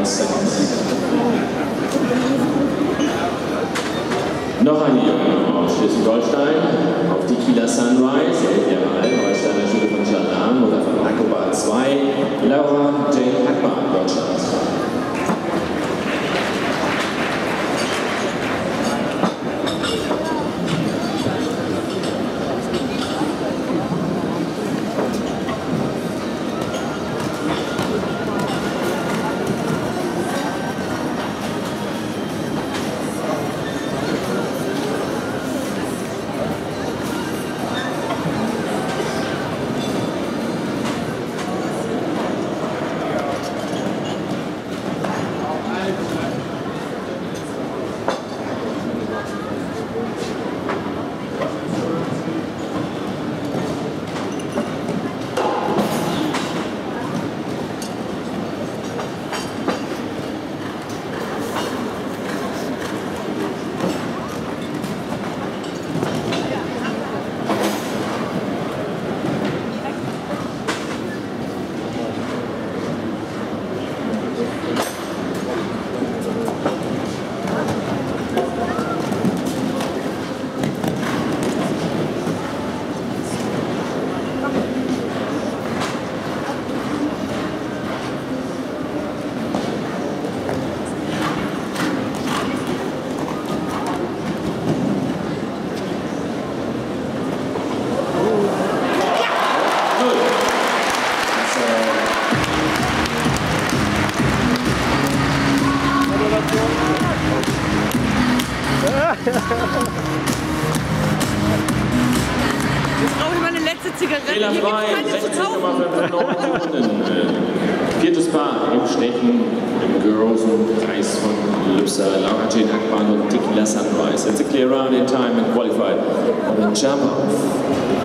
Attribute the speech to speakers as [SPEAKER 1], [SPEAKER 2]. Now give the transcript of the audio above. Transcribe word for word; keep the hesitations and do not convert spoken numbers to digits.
[SPEAKER 1] one second. Noch eine junge aus Schleswig-Holstein auf Tequila Sunrise, elf Jahre alt, Holsteiner Schule von Jalan oder von Acrobat zwei, Laura Jane Hackmann, Deutschland.
[SPEAKER 2] Jetzt brauche ich meine letzte Zigarette.
[SPEAKER 1] Fehler
[SPEAKER 2] Hier
[SPEAKER 1] frei,
[SPEAKER 2] gibt's keine zu kaufen.
[SPEAKER 1] Viertes Paar im Stechen, im großen Kreis von Lübser, Laura Jane Hackmann und Tequila Sunrise. It's a clear round in time and qualified for the jump off.